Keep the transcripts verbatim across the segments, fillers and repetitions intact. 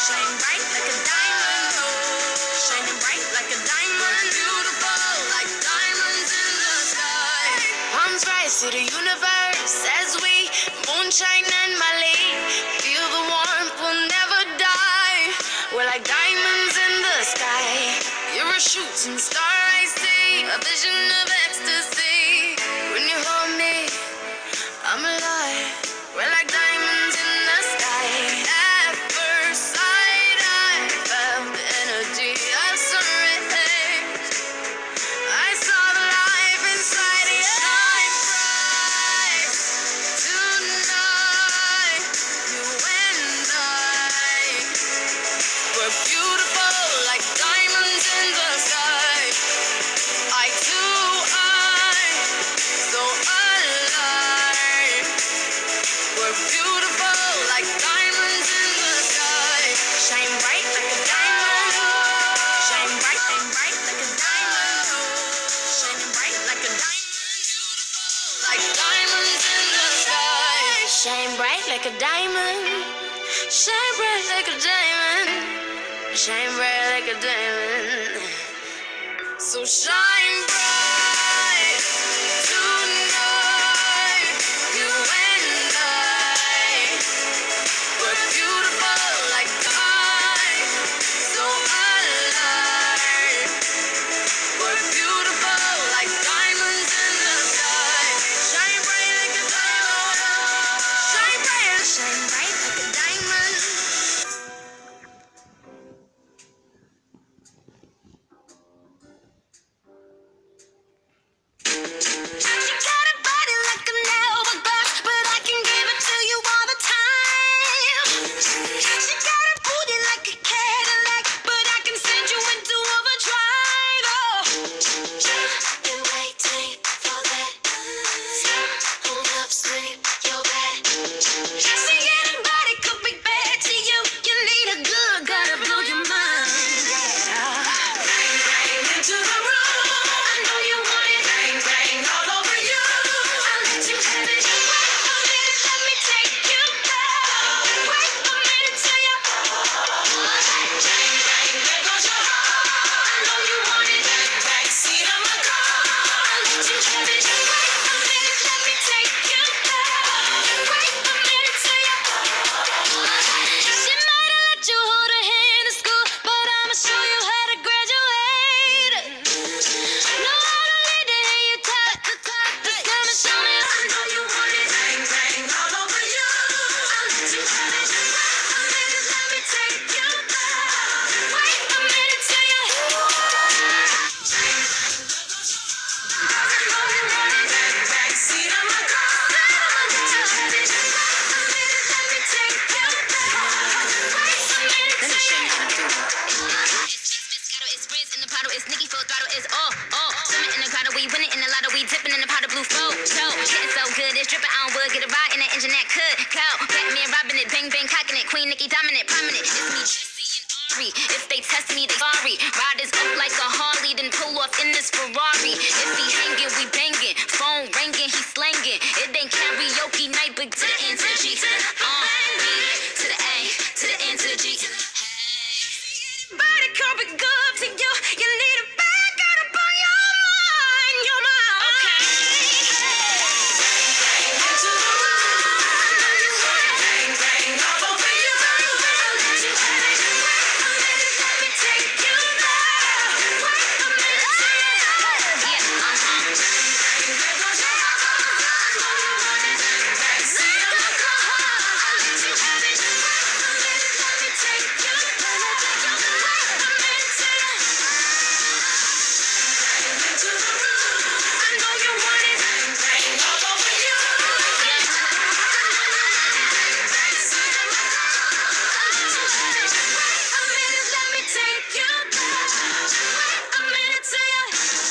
Shine bright like a diamond, oh, shining bright like a diamond, beautiful like diamonds in the sky. Palms rise to the universe as we moonshine and Mali. Feel the warmth, we'll never die. We're like diamonds in the sky. You're a shooting star I see, a vision of ecstasy. When you hold me, I'm alive. We're like diamonds in the sky. At first sight, I felt the energy of sun rays. I saw the life inside you. Shine bright tonight. You and I, we're beautiful like diamonds in the sky. Eye to eye, so alive. We're beautiful like diamonds in the sky. Shine bright like a diamond. Shine bright, shine bright like a diamond. Shining bright like a diamond. Like diamonds in the sky. Shine bright like a diamond. Shine bright like a diamond. Shine bright like a diamond. So shine bright tonight. You and I, we're beautiful like diamonds. So alive. We're beautiful like diamonds in the sky. Shine bright like a diamond. Shine bright, shine bright like a diamond. She got a body like an hourglass, but I can give it to you all the time. She got a booty like a Cadillac, but I can send you into overdrive. Oh, been waiting for that. Hold up, swing your back. See, anybody could be bad to you. You need a good, gotta blow your mind. Yeah. Bang, bang into the room. I know you want it. Bang, bang all over you. I'll let you have it. Wait a minute, let me take you back. Wait a minute till you. Bang, bang, there goes your heart. I know you want it. Back seat of my car. I'll let you have it. Wait a minute, let me take you back. Wait a minute till you. She might have let you hold her hand in school, but I'ma show you how to graduate. Know how to lead to hear you talk the talk. Just come and show me. I know you want it. Bang, bang all over you. I'll let you have it. Wait a minute, let me take you back. Wait a minute till you. Back seat of my car. I'll let you have it. Wait a minute, let me take you back. Wait a minute till you. It's Moscato, it's Riz in the bottle, it's Nicki full throttle, it's all, all. Swimming in the grotto, we winning in the lotto, we dipping in the pot of blue flow. So, getting so good, it's dripping on wood, get a ride in the engine that could go. Batman robbing it, bang bang cocking it, Queen Nicki dominant, prominent. It's me, Jesse and Ari. If they test me, they sorry. Riders up like a Harley, then pull off in this Ferrari. If he hanging, we banging. Phone ringing, he slanging. It ain't karaoke night, but to the N to the G. Uh, B to the A, to the N to the G. Body can't be good to you. You need a bag, got up on your mind, your mind. Okay. Bang into the room. I know you want it. Bang, bang all over you. I'll let you have it. Wait a minute, let me take you back. Wait a minute till you. Yeah, uh-huh. There goes your heart. I know you want it. Back seat of my car. I'll let you have it. Wait a minute, let me take you back. Wait a minute till you. Into the room. I know you want it. Bang all over you. Yeah. Back seat of my car. I'll let you have it. Wait a minute, let me take you back. Wait a minute till you.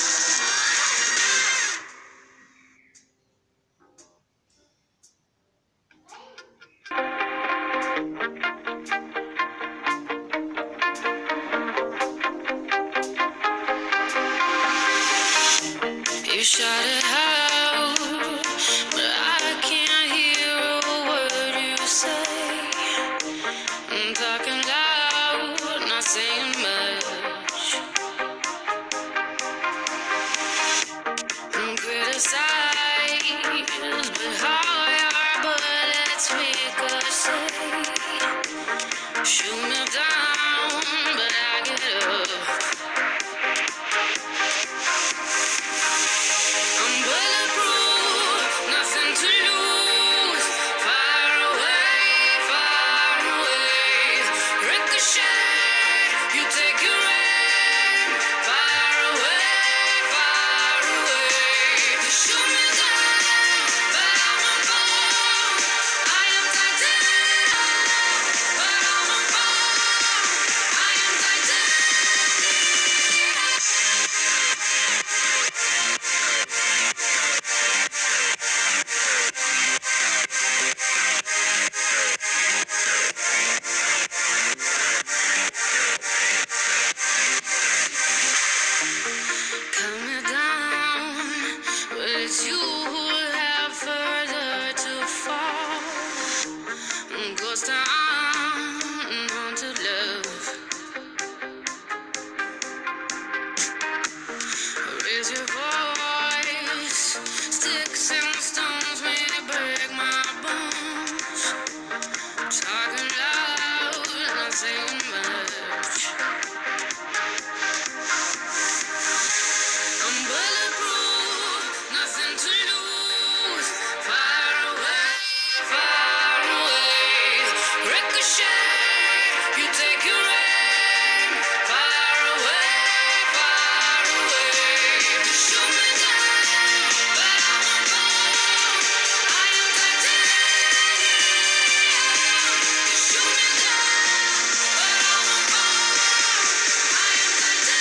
You shout it out, but I can't hear a word you say. I'm talking loud. Shoot me down, but I get up. I'm bulletproof, nothing to lose. Far away, far away. Ricochet, you take your aim. Far away, far away. You shoot me down, but I won't fall. I am titanium, but I won't fall. I am Cut me down, but it's you who have further to fall. Ghost town, haunted love. Raise your voice. Sticks and stones may break my bones. Talking loud, not saying much. I'm bulletproof, nothing to lose. Far away, far away. Ricochet, you take your aim. Far away, far away. You shoot me down, but I won't fall. I am titanium. You shoot me down, but I won't fall. I am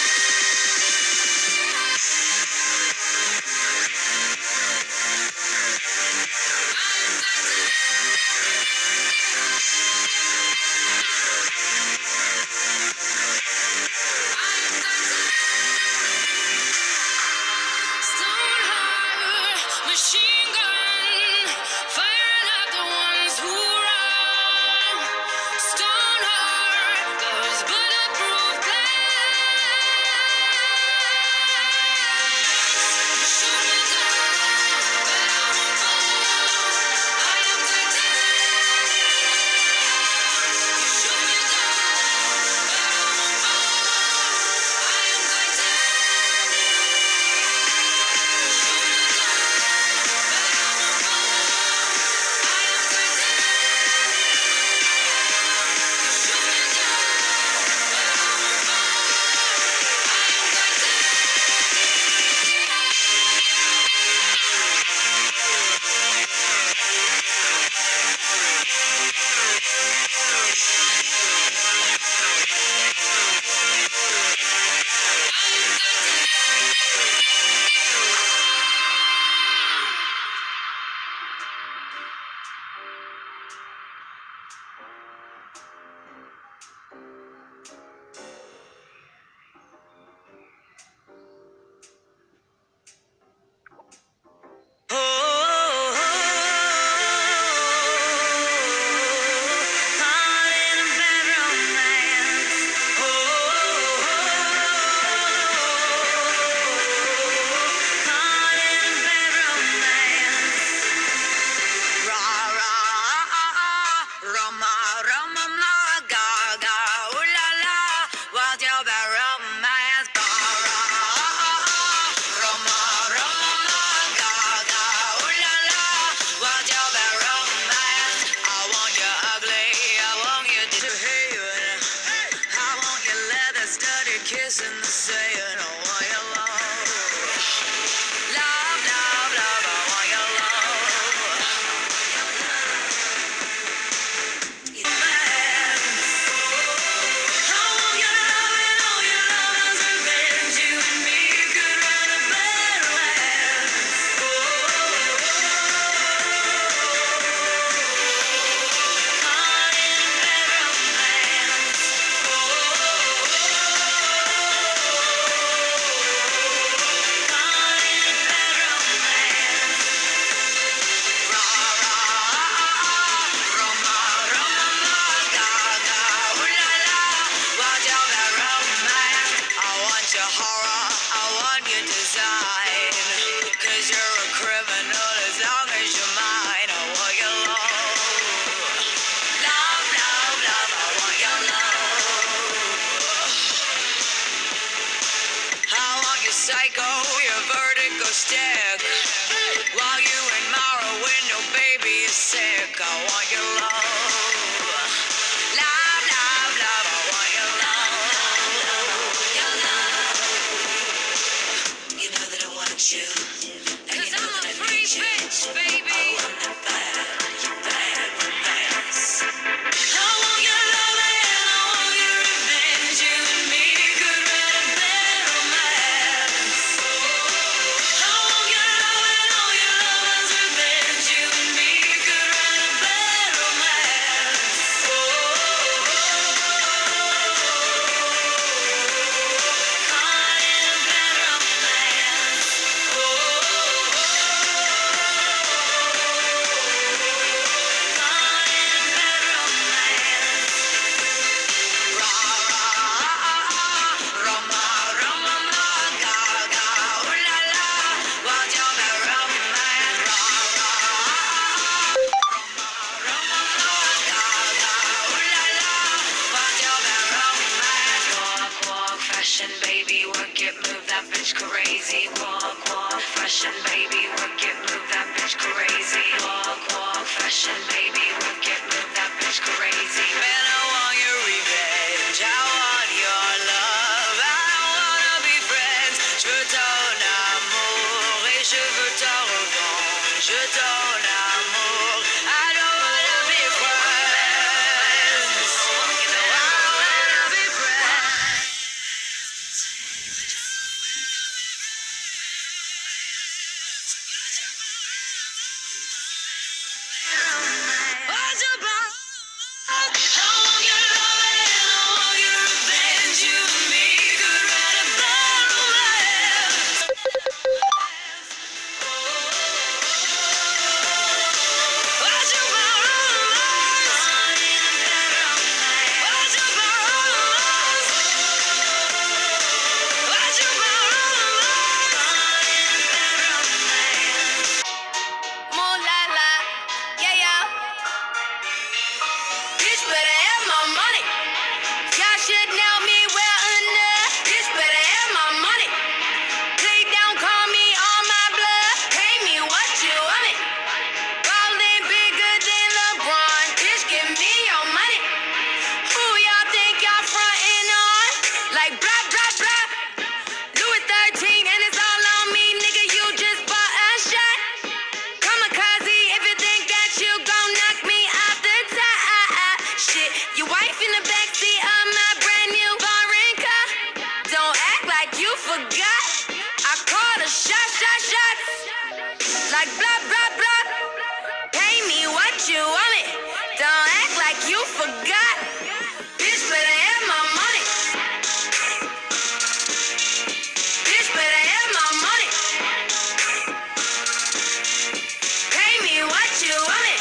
Stone heart, machine gun, firing at the ones who run. Stone heart, those bulletproof glass. Shoot me down, but I won't fall. I am titanium. You shoot me down, but I won't fall. I am kissing the sand, I want your love. Love, love, love, I want your love. It's bad. I want your love and all your love's revenge. You and me could run a better land. Caught in a bad romance. fashion, baby, work it, move that bitch crazy. Walk, walk, fashion, baby, work it, move that bitch crazy. Walk, walk, fashion, baby, work it, move that bitch crazy. Man, I want your revenge, I want your love, I wanna be friends. Je veux ton amour et je veux ta revanche. Je veux ton amour, I don't wanna be friends. No, I don't wanna be friends. What's your problem? I want your love and I want your revenge. You and me could write a bad romance. What's your problem? What's your problem? What's your problem? More la la, yeah yeah. Bitch better have my money. Y'all should know me well enough. Bitch better have my money. Play down, call me on my blood. Pay me what you want me. Ballin' bigger than LeBron. Bitch, give me your money. Who y'all think y'all frontin' on? Like blah blah blah. Louis thirteen and it's all on me, nigga. You just bought a shot. Kamikaze if you think that you gon' knock me off the top. Shit, your wife in the backseat of my brand new foreign car. Don't act like you forgot. I called a shot, shot, shot. Like blah, blah, blah. Pay me what you want it. Don't act like you forgot. Bitch better have my money. Bitch better have my money. Pay me what you want it.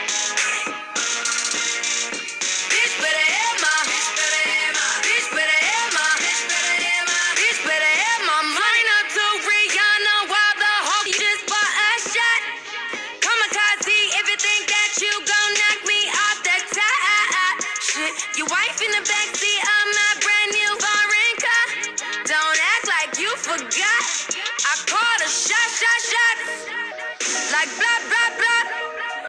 Bitch better have my. Bitch better have my. Bitch better have my money. Up to Rihanna while the hoe just bought a shot. Kamikaze if you think that you gon' knock me off the top. Shit, your wife in the backseat of my brand new foreign car. Don't act like you forgot. I called